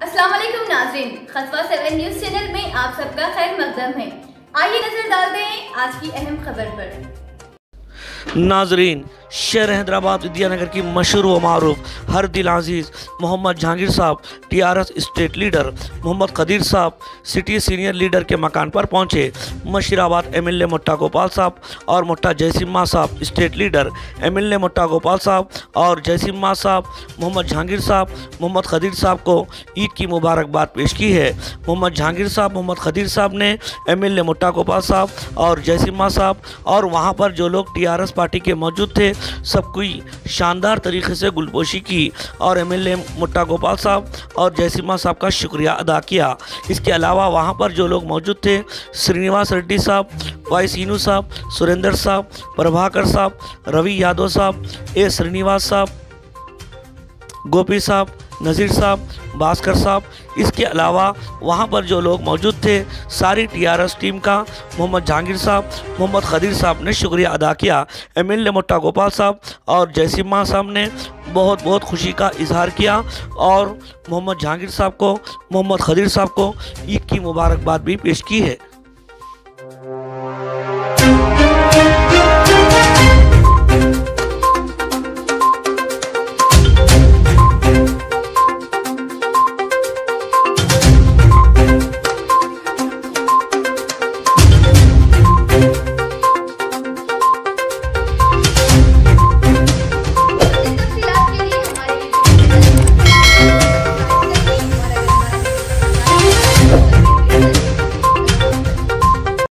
अस्सलाम वालेकुम नाज़रीन, खसवा 7 न्यूज़ चैनल में आप सबका खैर मकदम है। आइए नजर डालते हैं आज की अहम खबर पर। नाजरीन, शहर हैदराबाद विद्यानगर की मशहूर व मारूफ हर दिल अजीज़ मोहम्मद जहांगीर साहब TRS state leader Mohammed Qadeer साहब सिटी सीनियर लीडर के मकान पर पहुंचे। मशीराबाद MLA मुट्टा गोपाल साहब और मुट्टा जयसिम्हा साहब स्टेट लीडर MLA मुट्टा गोपाल साहब और जयसिम्हा साहब मोहम्मद जहांगीर साहब मोहम्मद कदीर साहब को ईद की मुबारकबाद पेश की है। मोहम्मद जहांगीर साहब मोहम्मद कदीर साहब ने MLA मुट्टा गोपाल साहब और जयसिम्हा साहब और वहाँ पर जो लोग TRS पार्टी के मौजूद थे सब कोई शानदार तरीके से गुलपोशी की और MLA मुट्टा गोपाल साहब और जयसिम्हा साहब का शुक्रिया अदा किया। इसके अलावा वहाँ पर जो लोग मौजूद थे श्रीनिवास रेड्डी साहब, वाई सीनू साहब, सुरेंद्र साहब, प्रभाकर साहब, रवि यादव साहब, A श्रीनिवास साहब, गोपी साहब, नज़ीर साहब, भास्कर साहब, इसके अलावा वहाँ पर जो लोग मौजूद थे सारी TRS टीम का मोहम्मद जहांगीर साहब मोहम्मद कदीर साहब ने शुक्रिया अदा किया। MLA मुट्टा गोपाल साहब और जयसिम्हा साहब ने बहुत बहुत खुशी का इजहार किया और मोहम्मद जहांगीर साहब को मोहम्मद कदीर साहब को ईद की मुबारकबाद भी पेश की है।